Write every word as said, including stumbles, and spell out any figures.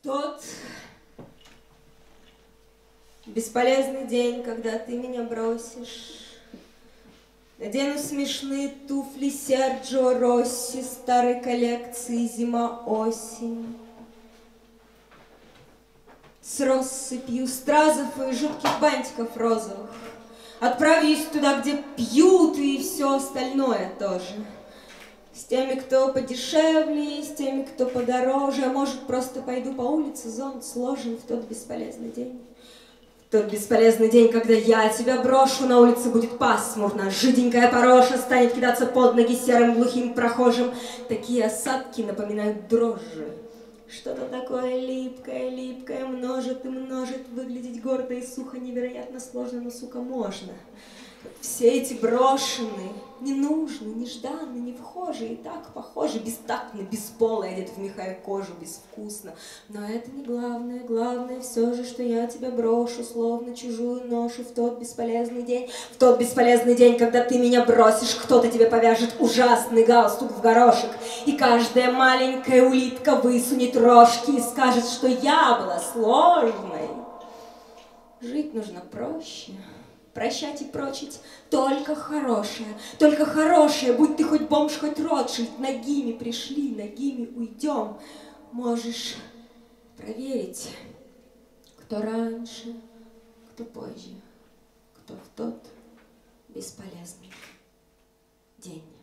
Тот бесполезный день, когда ты меня бросишь. Надену смешные туфли Серджио Росси старой коллекции зима-осень. С россыпью стразов и жутких бантиков розовых. Отправлюсь туда, где пьют, и все остальное тоже. С теми, кто подешевле, с теми, кто подороже. А может, просто пойду по улице, зонт сложен в тот бесполезный день. В тот бесполезный день, когда я тебя брошу, на улице будет пасмурно. Жиденькая пороша станет кидаться под ноги серым глухим прохожим. Такие осадки напоминают дрожжи. Что-то такое липкое, липкое, множит и множит. Выглядеть гордо и сухо невероятно сложно, но, сука, можно. Все эти брошенные, ненужные, нежданные, невхожие, и так похожи, бестактно, бесполые, одет в меха и кожу, безвкусно. Но это не главное, главное все же, что я тебя брошу, словно чужую ношу в тот бесполезный день. В тот бесполезный день, когда ты меня бросишь, кто-то тебе повяжет ужасный галстук в горошек, и каждая маленькая улитка высунет рожки и скажет, что я была сложной. Жить нужно проще. Прощать и прочить только хорошее, только хорошее, будь ты хоть бомж, хоть Ротшильд, нагими пришли, нагими уйдем. Можешь проверить, кто раньше, кто позже, кто в тот бесполезный день.